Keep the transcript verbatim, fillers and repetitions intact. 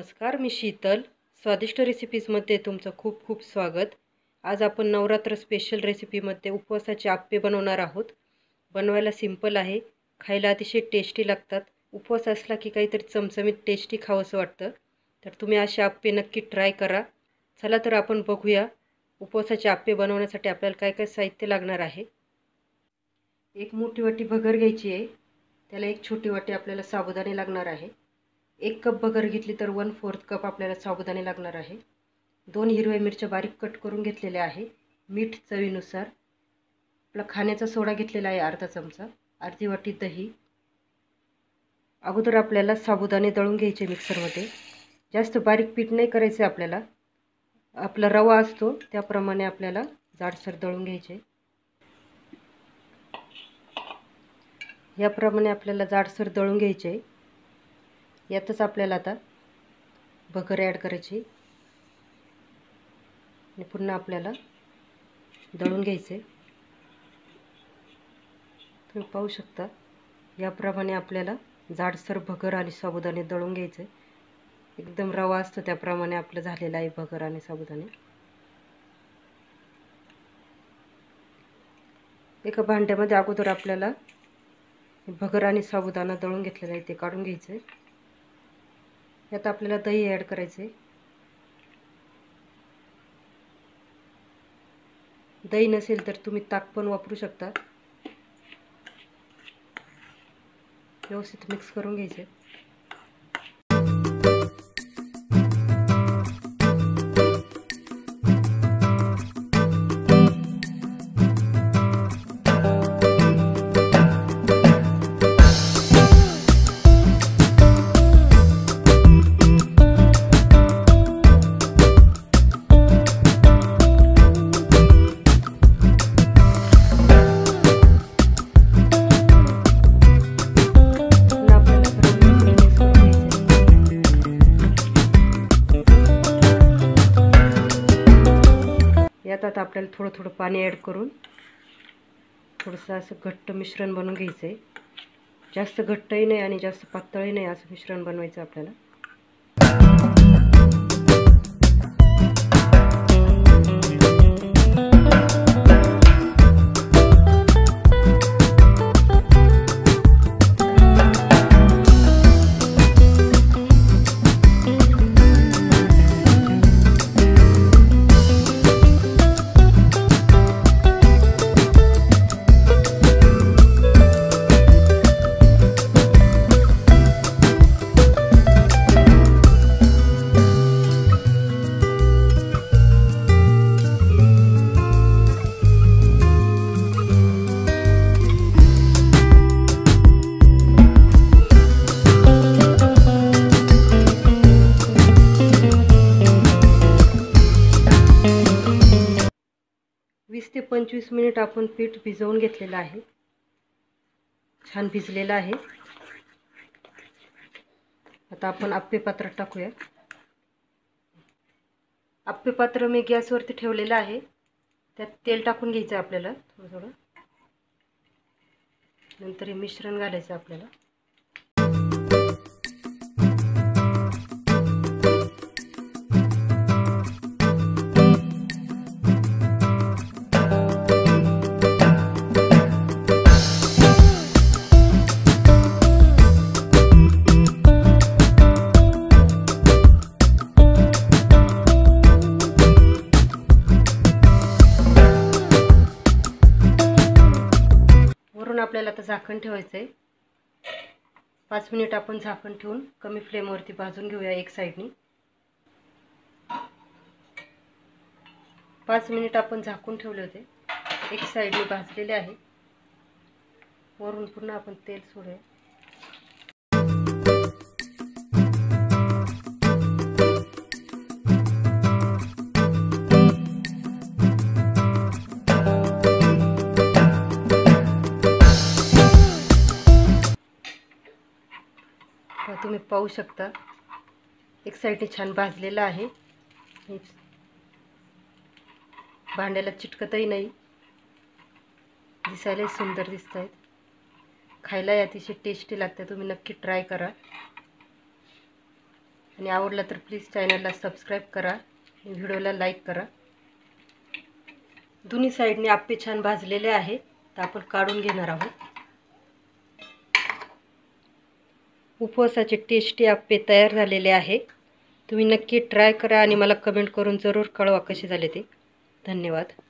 नमस्कार, मी शीतल. स्वादिष्ट रेसिपीजमध्ये तुमचं खूप खूप स्वागत. आज आपण नवरात्र स्पेशल रेसिपीमध्ये उपवासाचे आप्पे बनवणार आहोत. बनवायला सिंपल आहे, खायला अतिशय टेस्टी लागतात. उपवास असला की काहीतरी चमचमीत टेस्टी खावंसं वाटतं. तर तुम्ही असे आप्पे नक्की ट्राय करा. चला तर आपण बघूया उपवासाचे आप्पे बनवण्यासाठी आपल्याला काय काय साहित्य लागणार आहे. एक मोठी वाटी भगर घ्यायची आहे. त्याला एक छोटी वाटी आपल्याला साबुदाणे लागणार आहे. एक कप भगर घेतली तर वन फोर्थ कप आपल्याला साबुदाणे लागणार आहे. दोन हिरव्या मिरच्या बारीक कट करून घेतलेल्या आहे. मीठ चवीनुसार. आपला खाण्याचा सोडा घेतलेला आहे अर्धा चमचा. अर्धी वाटी दही. अगोदर आपल्याला साबुदाणे दळून घ्यायचे मिक्सरमध्ये. जास्त बारीक पीठ नाही करायचे आपल्याला. आपला रवा असतो त्याप्रमाणे आपल्याला जाडसर दळून घ्यायचे. याप्रमाणे आपल्याला जाडसर दळून घ्यायचे. यातच आपल्याला आता भगर ॲड करायची आणि पुन्हा आपल्याला दळून घ्यायचे. तुम्ही पाहू शकता याप्रमाणे आपल्याला जाडसर भगर आणि साबुदाणे दळून घ्यायचे. एकदम रवा असतो त्याप्रमाणे आपलं झालेलं आहे भगर आणि साबुदाणे. एका भांड्यामध्ये अगोदर आपल्याला भगर आणि साबुदाणा दळून घेतलेला आहे ते काढून घ्यायचे. यात आपल्याला दही ॲड करायचे. दही नसेल तर तुम्ही ताक पण वापरू शकता. व्यवस्थित मिक्स करून घ्यायचे. यात आता आपल्याला थोडं थोडं पाणी ॲड करून थोडंसं असं घट्ट मिश्रण बनवून घ्यायचं आहे. जास्त घट्टही नाही आणि जास्त पातळही नाही असं मिश्रण बनवायचं आपल्याला. वीस ते पंचवीस मिनिट आपण पीठ भिजवून घेतलेलं आहे. छान भिजलेलं आहे. आता आपण आप्पे पात्रात टाकूया. आप्पे पात्र मी गॅसवरती ठेवलेलं आहे. त्यात तेल टाकून घ्यायचं आपल्याला थोडं थोडं. नंतर हे मिश्रण घालायचं आपल्याला. आपल्याला आता झाकण ठेवायचं आहे. पाच मिनिट आपण झाकण ठेवून कमी फ्लेमवरती भाजून घेऊया एक साईडनी. पाच मिनिट आपण झाकून ठेवले होते. एक साईडने भाजलेले आहे. वरून पुन्हा आपण तेल सोडूया. तुम्ही पाहू शकता एक साईडने छान भाजलेला आहे. भांड्याला चिटकतही नाही. दिसायला सुंदर दिसत आहेत. खायला अतिशय टेस्टी लागते. तुम्ही नक्की ट्राय करा. आणि आवडला तर प्लीज चॅनलला सबस्क्राईब करा आणि व्हिडिओला लाईक करा। दोन्ही साईडने आप्पे छान भाजलेले आहे, तर आपण काढून घेणार आहोत। उपवासाचे टेस्टी आप्पे तयार झालेले आहे। तुम्ही नक्की ट्राय करा आणि मला कमेंट करून जरूर कळवा कसे झाले ते। धन्यवाद।